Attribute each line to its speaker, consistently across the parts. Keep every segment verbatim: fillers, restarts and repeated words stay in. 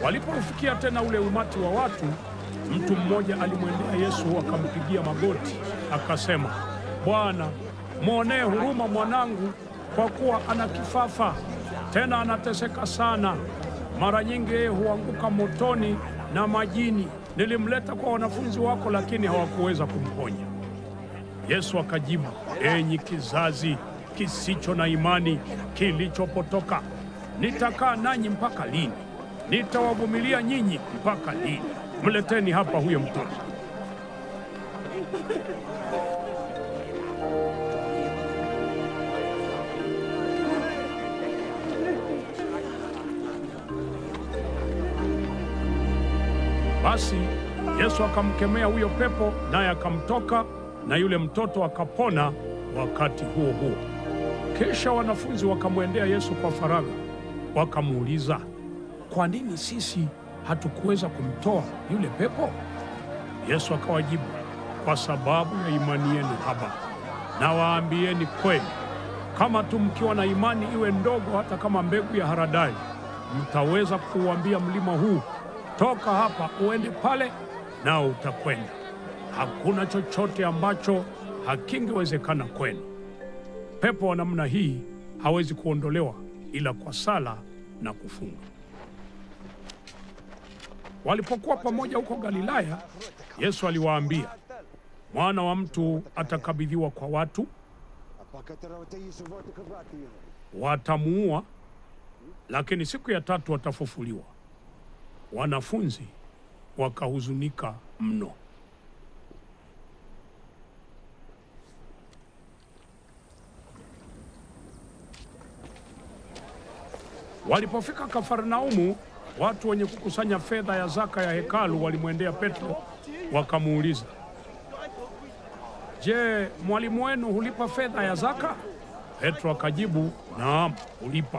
Speaker 1: Walipofikia tena ule umati wa watu, mtu mmoja alimwendea Yesu akampigia magoti, akasema, Bwana, mwonee huruma mwanangu, kwa kuwa ana kifafa, tena anateseka sana. Mara nyingi yeye huanguka motoni na majini. Nilimleta kwa wanafunzi wako, lakini hawakuweza kumponya. Yesu akajibu, enyi kizazi kisicho na imani, kilichopotoka, nitakaa nanyi mpaka lini? Nitawavumilia nyinyi mpaka lini? Mleteni hapa huyo mtoto. Basi Yesu akamkemea huyo pepo, naye akamtoka, na yule mtoto akapona wakati huo huo. Kisha wanafunzi wakamwendea Yesu kwa faragha, wakamuuliza, kwa nini sisi hatukuweza kumtoa yule pepo? Yesu akawajibu, kwa sababu ya imani yenu haba. Na waambieni kweli, kama tu mkiwa na imani iwe ndogo hata kama mbegu ya haradali, mtaweza kuuambia mlima huu, toka hapa uende pale, nao utakwenda. Hakuna chochote ambacho hakingewezekana kwenu. Pepo wa namna hii hawezi kuondolewa ila kwa sala na kufunga. Walipokuwa pamoja huko Galilaya, Yesu aliwaambia, Mwana wa mtu atakabidhiwa kwa watu, watamuua, lakini siku ya tatu watafufuliwa. Wanafunzi wakahuzunika mno. Walipofika Kafarnaumu, watu wenye kukusanya fedha ya zaka ya hekalu walimwendea Petro wakamuuliza, Je, mwalimu wenu hulipa fedha ya zaka? Petro akajibu, naam, hulipa.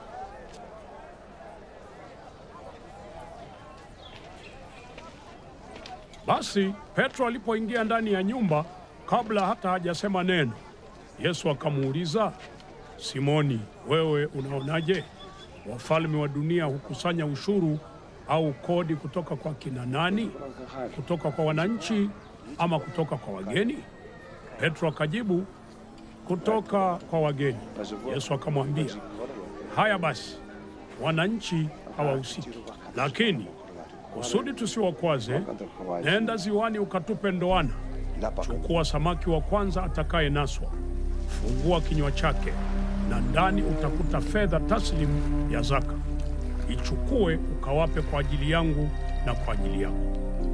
Speaker 1: Basi Petro alipoingia ndani ya nyumba, kabla hata hajasema neno, Yesu akamuuliza, Simoni, wewe unaonaje? Wafalme wa dunia hukusanya ushuru au kodi kutoka kwa kina nani? Kutoka kwa wananchi ama kutoka kwa wageni? Petro akajibu, kutoka kwa wageni. Yesu akamwambia, haya basi, wananchi hawahusiki. Lakini kusudi tusiwakwaze, nenda ziwani ukatupe ndoana. Chukua samaki wa kwanza atakaye naswa, fungua kinywa chake, na ndani utakuta fedha taslimu ya zaka. Ichukue ukawape kwa ajili yangu na kwa ajili yako.